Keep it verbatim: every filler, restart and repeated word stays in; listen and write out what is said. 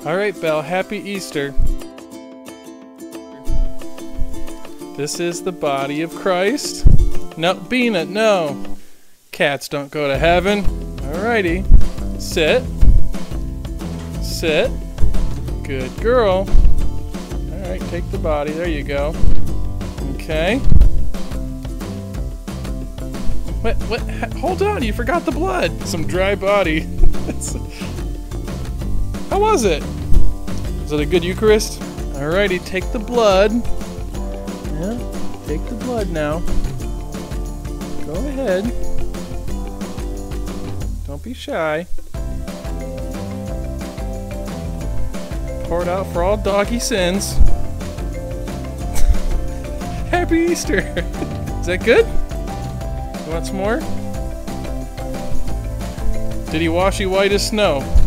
Alright, Belle, happy Easter. This is the body of Christ. No, Beana, no. Cats don't go to heaven. Alrighty. Sit. Sit. Good girl. Alright, take the body. There you go. Okay. What? What? Hold on, you forgot the blood. Some dry body. How was it? Was it a good Eucharist? Alrighty, take the blood. Yeah, take the blood now. Go ahead. Don't be shy. Pour it out for all doggy sins. Happy Easter! Is that good? You want some more? Did he wash you white as snow?